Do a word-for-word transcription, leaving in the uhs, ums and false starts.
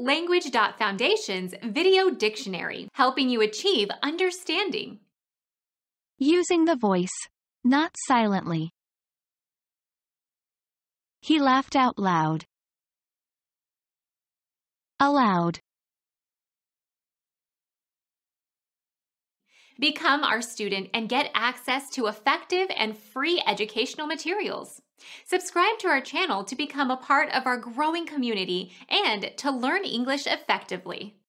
Language dot Foundation's Video Dictionary, helping you achieve understanding. Using the voice, not silently. He laughed out loud. Aloud. Become our student and get access to effective and free educational materials. Subscribe to our channel to become a part of our growing community and to learn English effectively.